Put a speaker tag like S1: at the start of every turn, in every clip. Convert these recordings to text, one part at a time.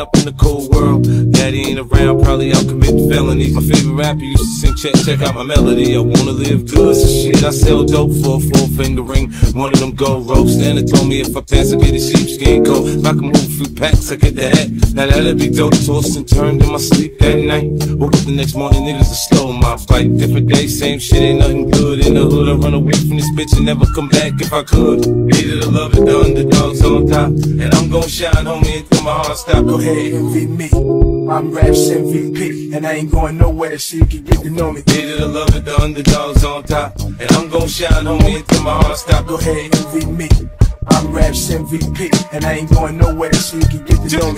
S1: up in the cold world. Daddy ain't around, probably out committing felonies. My favorite rapper used to sing, check out my melody. I wanna live good, so shit, I sell dope for a 4-finger ring. One of them gold ropes. Nana told me if I pass, I get a sheepskin coat. If I can move a few packs, I get the hat. Now that'd be dope. Tossed and turned in my sleep that night. Woke up the next morning, niggas are slow my fight. Different day, same shit, ain't nothing good. In the hood, I run away from this bitch and never come back if I could. Hated to love it, the underdogs on top. And I'm gon' shine, homie, until my heart stop. Go ahead,
S2: envy me. I'm Raps MVP, and I ain't going nowhere, so you can get to know me.
S1: Hated to love it, the underdogs on top. And I'm gon' shine, homie, until my heart stop.
S2: Go ahead, envy me. I'm Raps MVP, and I ain't going nowhere, so you can get to know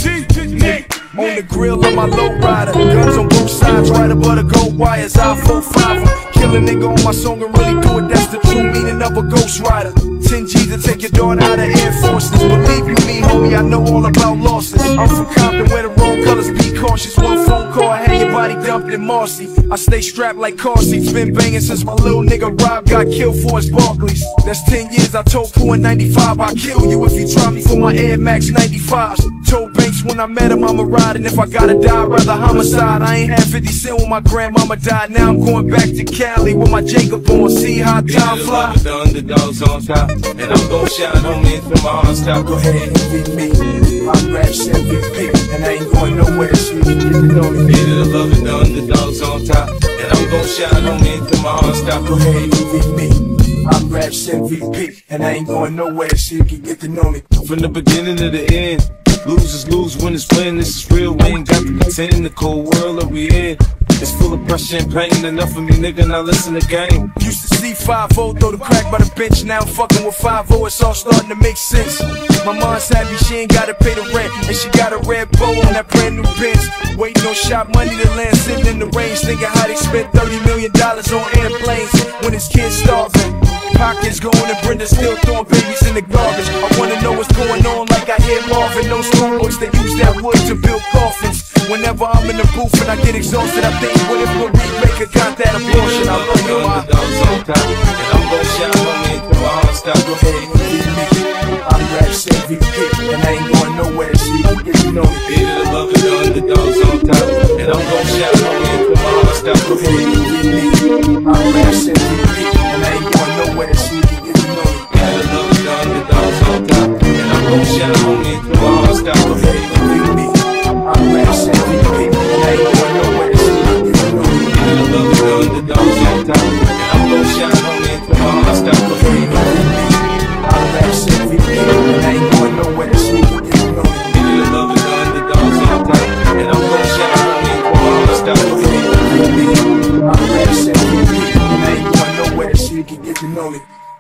S2: me. On the grill of my low rider, guns on both sides, right above the gold wires. I 4-5 'em, kill a nigga on my song and really do it. That's the true meaning of a ghost rider. 10 G's to take your daughter out of Air Forces. Believe you me, homie, I know all about losses. I'm from Compton where the wrong colors, be cautious. One phone call, I had your body dumped in Marcy. I stay strapped like car seats, been banging since my little nigga Rob got killed for his Barclays. That's 10 years, I told Pooh in 95, I'll kill you if you try me for my Air Max 95s. Told Banks when I met him I'ma ride, and if I gotta die, rather homicide. I ain't had 50 cent when my grandmama died. Now I'm going back to Cali with my Jacob on. See how time fly.
S1: The underdogs on top, and I'm gon' shine, homie, until my heart stop.
S2: Go ahead, envy me. I'm Raps MVP, and I ain't going nowhere, so you can get to know me.
S1: Hated to love it, the underdogs on top, and I'm gon' shine, homie, until my heart stop.
S2: Go ahead, envy me. I'm Raps MVP, and I ain't going nowhere, so you can get to know me.
S1: From the beginning to the end, losers lose, winners win. This is real, we ain't got to pretend. In the cold world that we in, it's full of pressure and pain. Enough of me, nigga, now listen to game.
S2: Used to see 5-0 throw the crack by the bench. Now I'm fucking with 5-0, it's all starting to make sense. My mom's happy she ain't gotta pay the rent, and she got a red bow on that brand new Benz. Waiting on shop money to land, sitting in the range, thinking how they spent $30 million on airplanes when his kids starving. Pockets going and Brenda still throwing babies in the garbage. I wanna know what's going on, like I hear Marvin. Those school books that use that wood to build coffins. Whenever I'm in the booth and I get exhausted, I think, what if Marie Baker got that abortion? I love you, my
S1: underdogs on top, and I'm gon' shine, homie, until my heart stop.
S2: Go ahead, envy me. I'm Raps MVP, and I ain't going nowhere, so you can get to know me.
S1: Hated to love it, the underdogs on top, and I'm gon' shine, homie, until my heart stop.
S2: Go ahead, envy me. I'm Raps MVP, and I ain't going nowhere, so you can get to know me.
S1: Hated to love it, the underdogs on top, and I'm gon' shine, homie, until my heart stop.
S2: Go ahead, envy me. I'm Raps MVP, and I ain't going nowhere, so you can get to know me.
S1: Hated to love it, the underdogs on top, and I'm gon' shine, homie, until my heart stop.
S2: Go ahead, envy me. I'm Raps MVP, and I ain't going nowhere, so you can get to know me.
S1: Hated to love it, the underdogs on top, and I'm gon' shine, homie, until my heart stop.
S2: Go ahead, envy me. I'm Raps MVP, and I ain't going nowhere, so you can get to know me.